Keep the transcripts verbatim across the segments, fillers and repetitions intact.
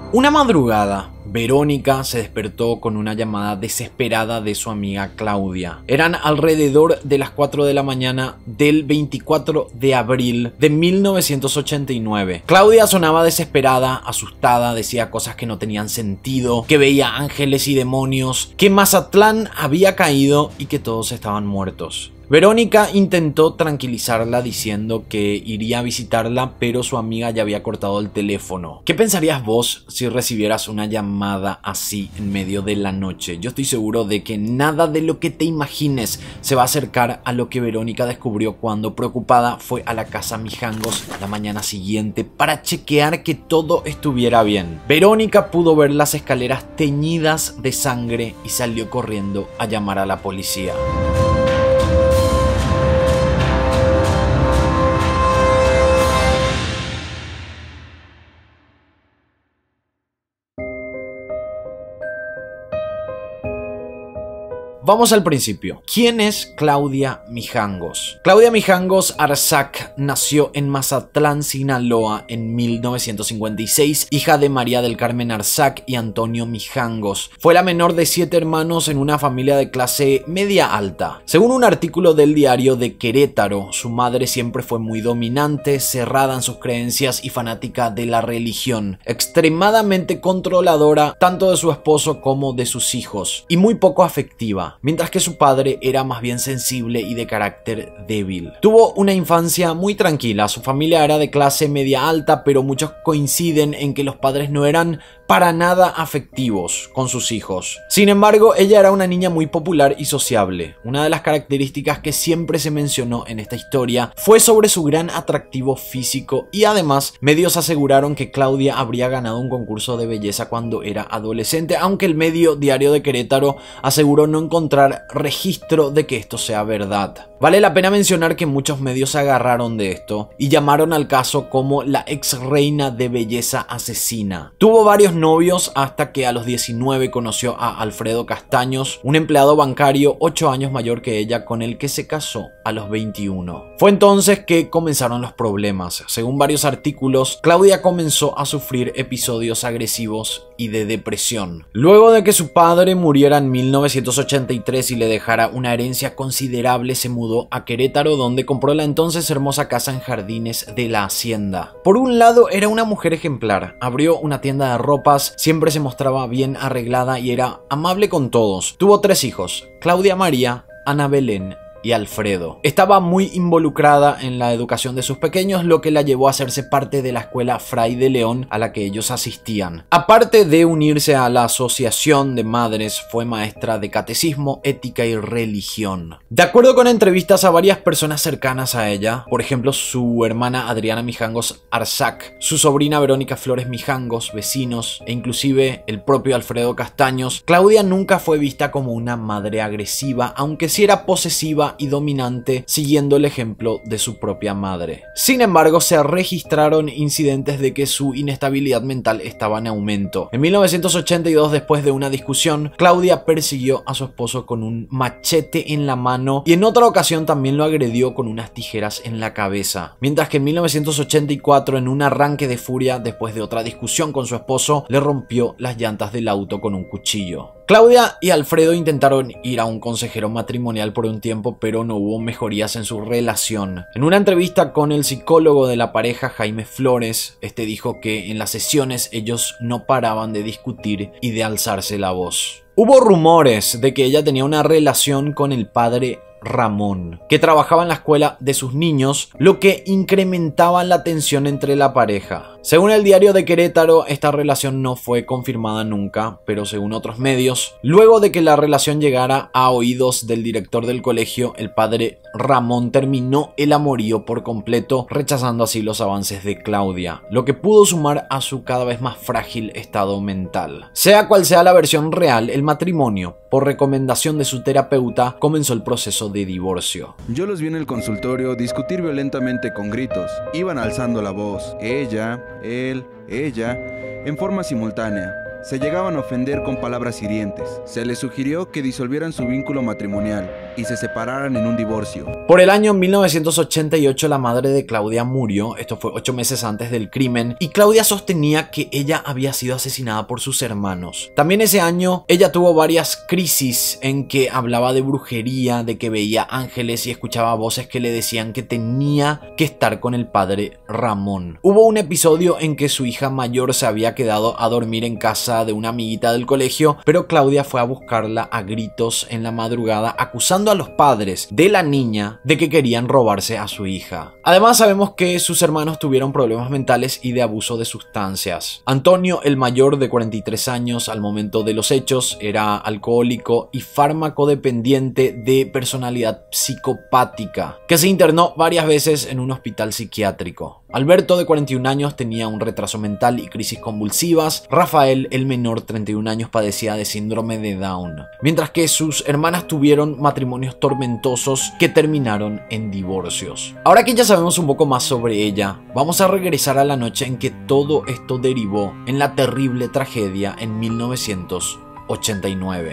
Una madrugada, Verónica se despertó con una llamada desesperada de su amiga Claudia. Eran alrededor de las cuatro de la mañana del veinticuatro de abril de mil novecientos ochenta y nueve. Claudia sonaba desesperada, asustada, decía cosas que no tenían sentido, que veía ángeles y demonios, que Mazatlán había caído y que todos estaban muertos. Verónica intentó tranquilizarla diciendo que iría a visitarla, pero su amiga ya había cortado el teléfono. ¿Qué pensarías vos si recibieras una llamada así en medio de la noche? Yo estoy seguro de que nada de lo que te imagines se va a acercar a lo que Verónica descubrió cuando, preocupada, fue a la casa Mijangos la mañana siguiente para chequear que todo estuviera bien. Verónica pudo ver las escaleras teñidas de sangre y salió corriendo a llamar a la policía. Vamos al principio. ¿Quién es Claudia Mijangos? Claudia Mijangos Arzac nació en Mazatlán, Sinaloa en mil novecientos cincuenta y seis, hija de María del Carmen Arzac y Antonio Mijangos. Fue la menor de siete hermanos en una familia de clase media alta. Según un artículo del diario de Querétaro, su madre siempre fue muy dominante, cerrada en sus creencias y fanática de la religión, extremadamente controladora tanto de su esposo como de sus hijos, y muy poco afectiva. Mientras que su padre era más bien sensible y de carácter débil. Tuvo una infancia muy tranquila, su familia era de clase media alta, pero muchos coinciden en que los padres no eran para nada afectivos con sus hijos. Sin embargo, ella era una niña muy popular y sociable. Una de las características que siempre se mencionó en esta historia fue sobre su gran atractivo físico, y además medios aseguraron que Claudia habría ganado un concurso de belleza cuando era adolescente, aunque el medio Diario de Querétaro aseguró no encontrar registro de que esto sea verdad. Vale la pena mencionar que muchos medios se agarraron de esto y llamaron al caso como la ex reina de belleza asesina. Tuvo varios novios hasta que a los diecinueve conoció a Alfredo Castaños, un empleado bancario ocho años mayor que ella, con el que se casó a los veintiuno. Fue entonces que comenzaron los problemas. Según varios artículos, Claudia comenzó a sufrir episodios agresivos y de depresión. Luego de que su padre muriera en mil novecientos ochenta y tres y le dejara una herencia considerable, se mudó a Querétaro, donde compró la entonces hermosa casa en Jardines de la Hacienda. Por un lado, era una mujer ejemplar. Abrió una tienda de ropas, siempre se mostraba bien arreglada y era amable con todos. Tuvo tres hijos: Claudia María, Ana Belén y Alfredo. Estaba muy involucrada en la educación de sus pequeños, lo que la llevó a hacerse parte de la escuela Fray de León a la que ellos asistían. Aparte de unirse a la Asociación de Madres, fue maestra de catecismo, ética y religión. De acuerdo con entrevistas a varias personas cercanas a ella, por ejemplo su hermana Adriana Mijangos Arzac, su sobrina Verónica Flores Mijangos, vecinos e inclusive el propio Alfredo Castaños, Claudia nunca fue vista como una madre agresiva, aunque sí era posesiva y dominante, siguiendo el ejemplo de su propia madre. Sin embargo, se registraron incidentes de que su inestabilidad mental estaba en aumento. En mil novecientos ochenta y dos, después de una discusión, Claudia persiguió a su esposo con un machete en la mano y en otra ocasión también lo agredió con unas tijeras en la cabeza. Mientras que en mil novecientos ochenta y cuatro, en un arranque de furia, después de otra discusión con su esposo, le rompió las llantas del auto con un cuchillo. Claudia y Alfredo intentaron ir a un consejero matrimonial por un tiempo, pero no hubo mejorías en su relación. En una entrevista con el psicólogo de la pareja, Jaime Flores, este dijo que en las sesiones ellos no paraban de discutir y de alzarse la voz. Hubo rumores de que ella tenía una relación con el padre Ramón, que trabajaba en la escuela de sus niños, lo que incrementaba la tensión entre la pareja. Según el Diario de Querétaro, esta relación no fue confirmada nunca, pero según otros medios, luego de que la relación llegara a oídos del director del colegio, el padre Ramón terminó el amorío por completo, rechazando así los avances de Claudia, lo que pudo sumar a su cada vez más frágil estado mental. Sea cual sea la versión real, el matrimonio, por recomendación de su terapeuta, comenzó el proceso de divorcio. Yo los vi en el consultorio discutir violentamente con gritos. Iban alzando la voz. Ella, él, ella, en forma simultánea. Se llegaban a ofender con palabras hirientes. Se les sugirió que disolvieran su vínculo matrimonial. y se separaran en un divorcio. Por el año mil novecientos ochenta y ocho la madre de Claudia murió, esto fue ocho meses antes del crimen, y Claudia sostenía que ella había sido asesinada por sus hermanos. También ese año ella tuvo varias crisis en que hablaba de brujería, de que veía ángeles y escuchaba voces que le decían que tenía que estar con el padre Ramón. Hubo un episodio en que su hija mayor se había quedado a dormir en casa de una amiguita del colegio, pero Claudia fue a buscarla a gritos en la madrugada, acusando a los padres de la niña de que querían robarse a su hija. Además sabemos que sus hermanos tuvieron problemas mentales y de abuso de sustancias. Antonio, el mayor, de cuarenta y tres años al momento de los hechos, era alcohólico y farmacodependiente de personalidad psicopática, que se internó varias veces en un hospital psiquiátrico. Alberto, de cuarenta y un años, tenía un retraso mental y crisis convulsivas. Rafael, el menor, treinta y un años, padecía de síndrome de Down, mientras que sus hermanas tuvieron matrimonios tormentosos que terminaron en divorcios. Ahora que ya sabemos un poco más sobre ella, vamos a regresar a la noche en que todo esto derivó en la terrible tragedia en mil novecientos ochenta y nueve.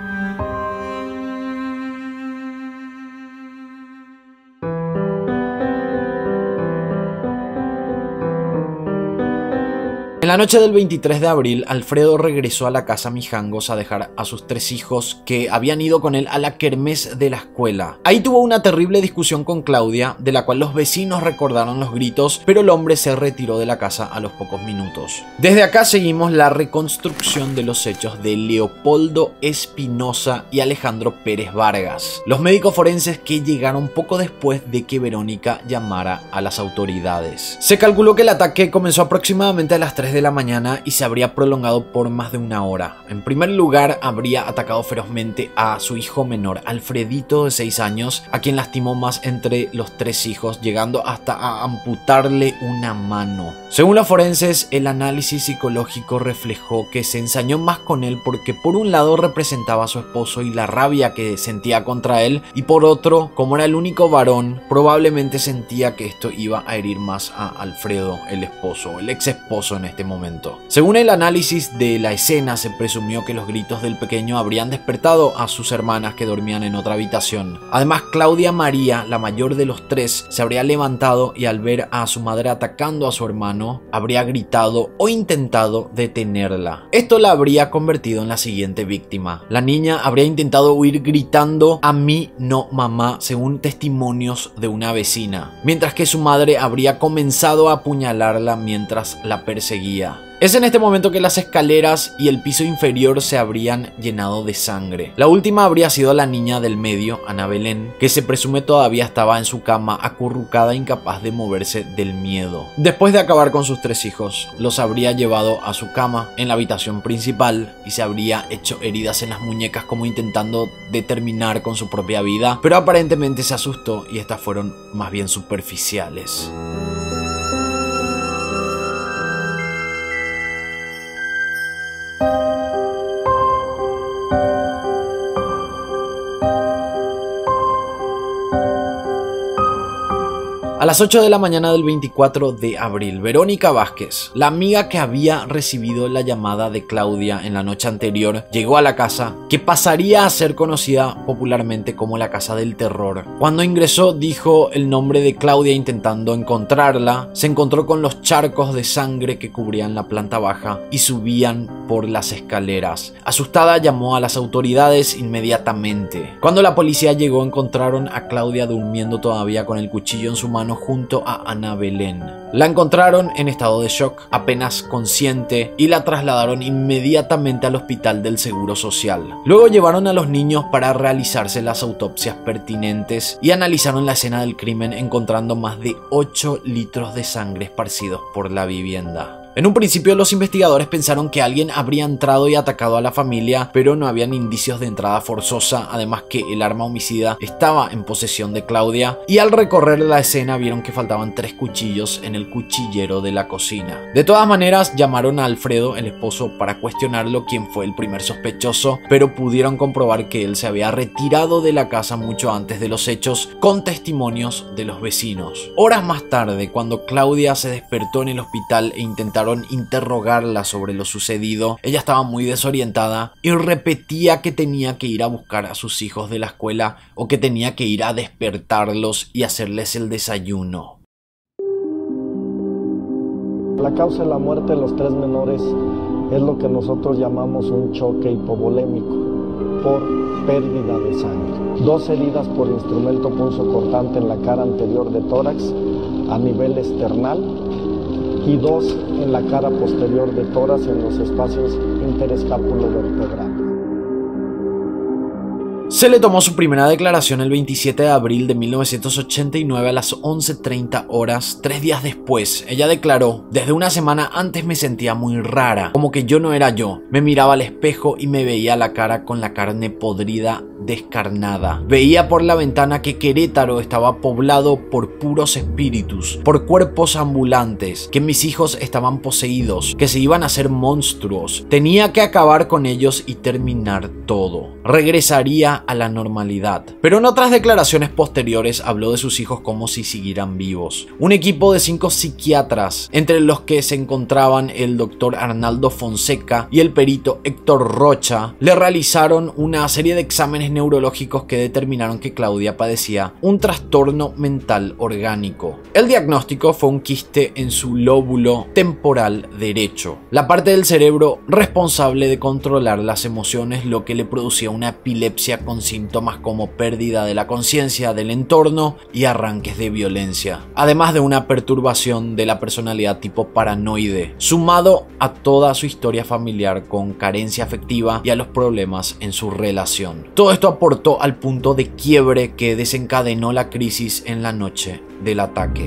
En la noche del veintitrés de abril, Alfredo regresó a la casa Mijangos a dejar a sus tres hijos que habían ido con él a la kermés de la escuela. Ahí tuvo una terrible discusión con Claudia, de la cual los vecinos recordaron los gritos, pero el hombre se retiró de la casa a los pocos minutos. Desde acá seguimos la reconstrucción de los hechos de Leopoldo Espinosa y Alejandro Pérez Vargas, los médicos forenses que llegaron poco después de que Verónica llamara a las autoridades. Se calculó que el ataque comenzó aproximadamente a las tres de la mañana y se habría prolongado por más de una hora. En primer lugar, habría atacado ferozmente a su hijo menor, Alfredito, de seis años, a quien lastimó más entre los tres hijos, llegando hasta a amputarle una mano. Según los forenses, el análisis psicológico reflejó que se ensañó más con él porque por un lado representaba a su esposo y la rabia que sentía contra él, y por otro, como era el único varón, probablemente sentía que esto iba a herir más a Alfredo, el esposo, el ex esposo en este momento. Según el análisis de la escena, se presumió que los gritos del pequeño habrían despertado a sus hermanas que dormían en otra habitación. Además, Claudia María, la mayor de los tres, se habría levantado y al ver a su madre atacando a su hermano, habría gritado o intentado detenerla. Esto la habría convertido en la siguiente víctima. La niña habría intentado huir gritando "a mí no, mamá", según testimonios de una vecina, mientras que su madre habría comenzado a apuñalarla mientras la perseguía. Es en este momento que las escaleras y el piso inferior se habrían llenado de sangre. La última habría sido la niña del medio, Ana Belén, que se presume todavía estaba en su cama acurrucada, incapaz de moverse del miedo. Después de acabar con sus tres hijos, los habría llevado a su cama en la habitación principal y se habría hecho heridas en las muñecas como intentando determinar con su propia vida, pero aparentemente se asustó y estas fueron más bien superficiales. A las ocho de la mañana del veinticuatro de abril, Verónica Vázquez, la amiga que había recibido la llamada de Claudia en la noche anterior, llegó a la casa, que pasaría a ser conocida popularmente como la Casa del Terror. Cuando ingresó, dijo el nombre de Claudia intentando encontrarla. Se encontró con los charcos de sangre que cubrían la planta baja y subían por las escaleras. Asustada, llamó a las autoridades inmediatamente. Cuando la policía llegó, encontraron a Claudia durmiendo todavía con el cuchillo en su mano junto a Ana Belén. La encontraron en estado de shock, apenas consciente, y la trasladaron inmediatamente al hospital del Seguro Social. Luego llevaron a los niños para realizarse las autopsias pertinentes y analizaron la escena del crimen, encontrando más de ocho litros de sangre esparcidos por la vivienda. En un principio los investigadores pensaron que alguien habría entrado y atacado a la familia, pero no habían indicios de entrada forzosa, además que el arma homicida estaba en posesión de Claudia, y al recorrer la escena vieron que faltaban tres cuchillos en el cuchillero de la cocina. De todas maneras, llamaron a Alfredo, el esposo, para cuestionarlo quién fue el primer sospechoso, pero pudieron comprobar que él se había retirado de la casa mucho antes de los hechos, con testimonios de los vecinos. Horas más tarde, cuando Claudia se despertó en el hospital e intentaron intentaron interrogarla sobre lo sucedido, ella estaba muy desorientada y repetía que tenía que ir a buscar a sus hijos de la escuela o que tenía que ir a despertarlos y hacerles el desayuno. La causa de la muerte de los tres menores es lo que nosotros llamamos un choque hipovolémico por pérdida de sangre. Dos heridas por instrumento punzocortante en la cara anterior de tórax a nivel esternal y dos en la cara posterior de tórax en los espacios interescápulo-vertebrales. Se le tomó su primera declaración el veintisiete de abril de mil novecientos ochenta y nueve a las once treinta horas, tres días después. Ella declaró: desde una semana antes me sentía muy rara, como que yo no era yo. Me miraba al espejo y me veía la cara con la carne podrida, descarnada. Veía por la ventana que Querétaro estaba poblado por puros espíritus, por cuerpos ambulantes, que mis hijos estaban poseídos, que se iban a hacer monstruos. Tenía que acabar con ellos y terminar todo. Regresaría a la normalidad. Pero en otras declaraciones posteriores habló de sus hijos como si siguieran vivos. Un equipo de cinco psiquiatras, entre los que se encontraban el doctor Arnaldo Fonseca y el perito Héctor Rocha, le realizaron una serie de exámenes neurológicos que determinaron que Claudia padecía un trastorno mental orgánico. El diagnóstico fue un quiste en su lóbulo temporal derecho, la parte del cerebro responsable de controlar las emociones, lo que le producía una epilepsia con síntomas como pérdida de la conciencia del entorno y arranques de violencia, además de una perturbación de la personalidad tipo paranoide, sumado a toda su historia familiar con carencia afectiva y a los problemas en su relación. Todo esto aportó al punto de quiebre que desencadenó la crisis en la noche del ataque.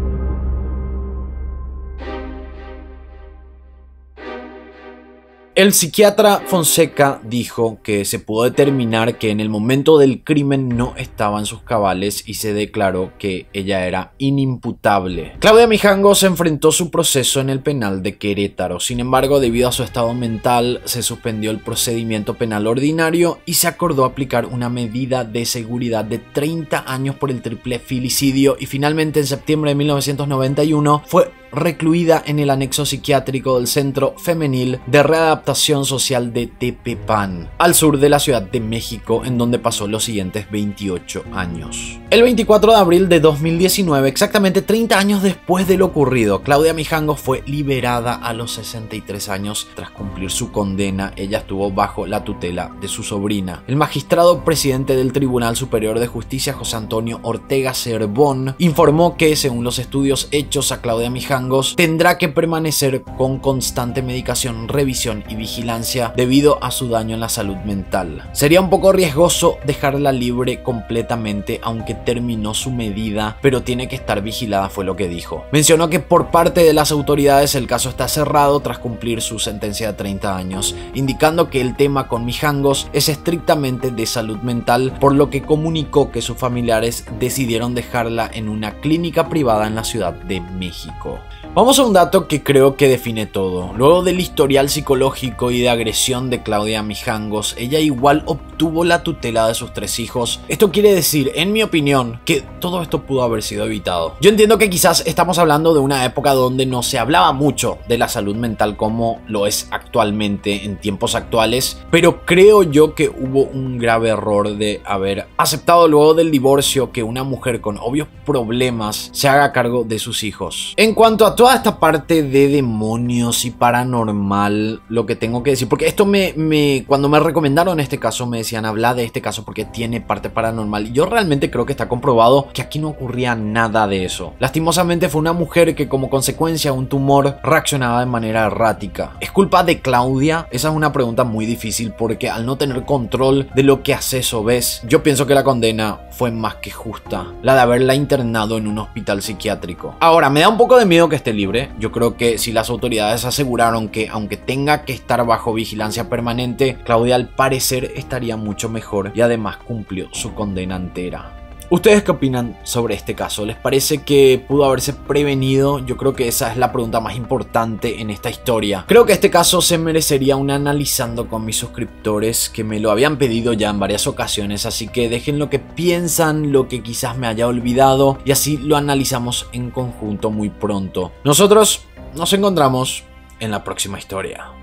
El psiquiatra Fonseca dijo que se pudo determinar que en el momento del crimen no estaba en sus cabales y se declaró que ella era inimputable. Claudia Mijangos enfrentó su proceso en el penal de Querétaro. Sin embargo, debido a su estado mental, se suspendió el procedimiento penal ordinario y se acordó aplicar una medida de seguridad de treinta años por el triple filicidio, y finalmente en septiembre de mil novecientos noventa y uno fue recluida en el anexo psiquiátrico del Centro Femenil de Readaptación Social de Tepepan, al sur de la Ciudad de México, en donde pasó los siguientes veintiocho años. El veinticuatro de abril de dos mil diecinueve, exactamente treinta años después de lo ocurrido, Claudia Mijangos fue liberada a los sesenta y tres años. Tras cumplir su condena, ella estuvo bajo la tutela de su sobrina. El magistrado presidente del Tribunal Superior de Justicia, José Antonio Ortega Cervón, informó que, según los estudios hechos a Claudia Mijangos, tendrá que permanecer con constante medicación, revisión y vigilancia debido a su daño en la salud mental. Sería un poco riesgoso dejarla libre completamente, aunque terminó su medida, pero tiene que estar vigilada, fue lo que dijo. Mencionó que por parte de las autoridades el caso está cerrado tras cumplir su sentencia de treinta años, indicando que el tema con Mijangos es estrictamente de salud mental, por lo que comunicó que sus familiares decidieron dejarla en una clínica privada en la Ciudad de México. Vamos a un dato que creo que define todo. Luego del historial psicológico y de agresión de Claudia Mijangos, ella igual obtuvo la tutela de sus tres hijos. Esto quiere decir, en mi opinión, que todo esto pudo haber sido evitado. Yo entiendo que quizás estamos hablando de una época donde no se hablaba mucho de la salud mental como lo es actualmente, en tiempos actuales, pero creo yo que hubo un grave error de haber aceptado luego del divorcio que una mujer con obvios problemas se haga cargo de sus hijos. En cuanto a toda esta parte de demonios y paranormal, lo que tengo que decir, porque esto me, me cuando me recomendaron este caso me decían habla de este caso porque tiene parte paranormal, y yo realmente creo que está comprobado que aquí no ocurría nada de eso. Lastimosamente fue una mujer que como consecuencia de un tumor reaccionaba de manera errática. ¿Es culpa de Claudia? Esa es una pregunta muy difícil, porque al no tener control de lo que haces o ves, yo pienso que la condena fue más que justa, la de haberla internado en un hospital psiquiátrico. Ahora, me da un poco de miedo que esté libre. Yo creo que si las autoridades aseguraron que aunque tenga que estar bajo vigilancia permanente, Claudia al parecer estaría mucho mejor y además cumplió su condena entera. ¿Ustedes qué opinan sobre este caso? ¿Les parece que pudo haberse prevenido? Yo creo que esa es la pregunta más importante en esta historia. Creo que este caso se merecería un analizando con mis suscriptores, que me lo habían pedido ya en varias ocasiones, así que dejen lo que piensan, lo que quizás me haya olvidado, y así lo analizamos en conjunto muy pronto. Nosotros nos encontramos en la próxima historia.